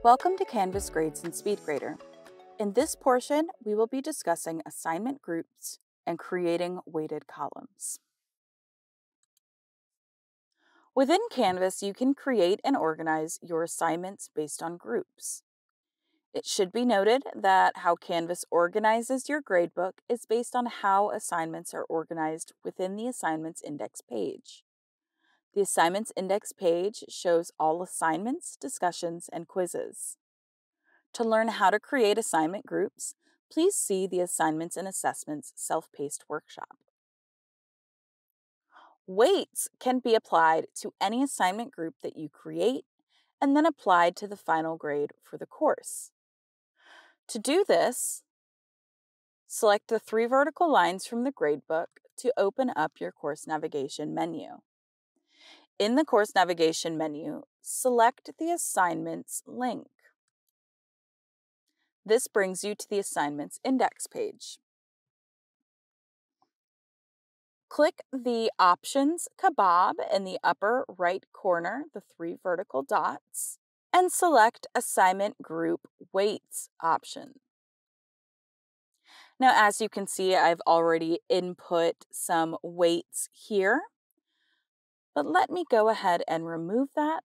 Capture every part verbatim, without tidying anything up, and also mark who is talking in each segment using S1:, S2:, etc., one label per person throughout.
S1: Welcome to Canvas Grades and SpeedGrader. In this portion, we will be discussing assignment groups and creating weighted columns. Within Canvas, you can create and organize your assignments based on groups. It should be noted that how Canvas organizes your gradebook is based on how assignments are organized within the Assignments Index page. The Assignments Index page shows all assignments, discussions, and quizzes. To learn how to create assignment groups, please see the Assignments and Assessments self-paced workshop. Weights can be applied to any assignment group that you create and then applied to the final grade for the course. To do this, select the three vertical lines from the gradebook to open up your course navigation menu. In the course navigation menu, select the Assignments link. This brings you to the Assignments Index page. Click the Options kebab in the upper right corner, the three vertical dots, and select Assignment Group Weights option. Now, as you can see, I've already input some weights here, but let me go ahead and remove that.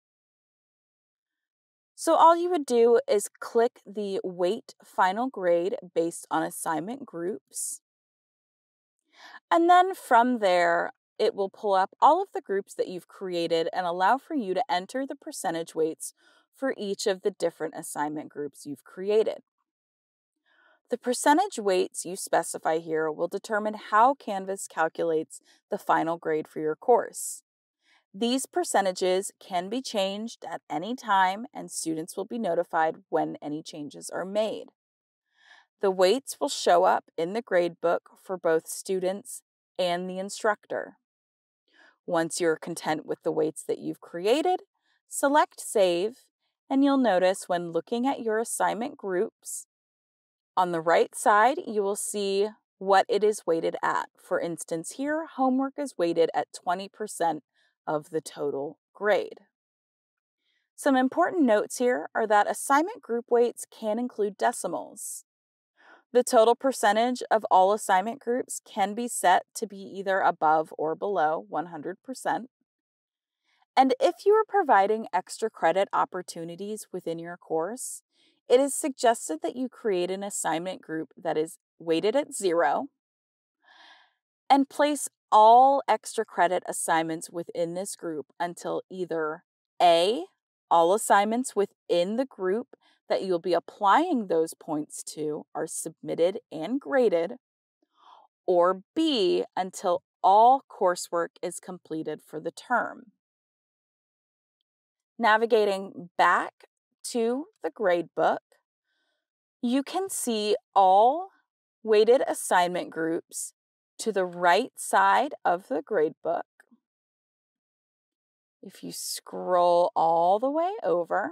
S1: So all you would do is click the Weight Final Grade based on assignment groups. And then from there, it will pull up all of the groups that you've created and allow for you to enter the percentage weights for each of the different assignment groups you've created. The percentage weights you specify here will determine how Canvas calculates the final grade for your course. These percentages can be changed at any time, and students will be notified when any changes are made. The weights will show up in the gradebook for both students and the instructor. Once you're content with the weights that you've created, select Save, and you'll notice when looking at your assignment groups, on the right side, you will see what it is weighted at. For instance, here, homework is weighted at twenty percent of the total grade. Some important notes here are that assignment group weights can include decimals. The total percentage of all assignment groups can be set to be either above or below one hundred percent. And if you are providing extra credit opportunities within your course, it is suggested that you create an assignment group that is weighted at zero and place all extra credit assignments within this group until either A, all assignments within the group that you'll be applying those points to are submitted and graded, or B, until all coursework is completed for the term. Navigating back to the gradebook, you can see all weighted assignment groups to the right side of the gradebook. If you scroll all the way over,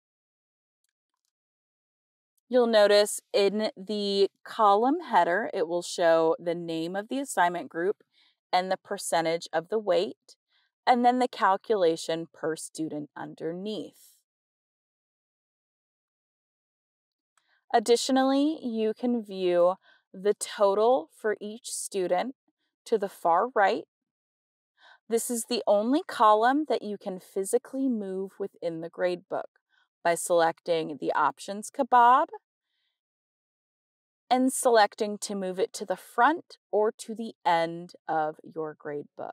S1: you'll notice in the column header, it will show the name of the assignment group and the percentage of the weight, and then the calculation per student underneath. Additionally, you can view the total for each student to the far right. This is the only column that you can physically move within the gradebook by selecting the Options kebab and selecting to move it to the front or to the end of your gradebook.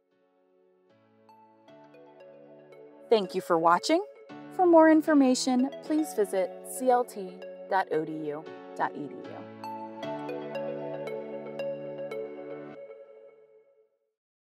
S1: Thank you for watching. For more information, please visit c l t dot o d u dot e d u.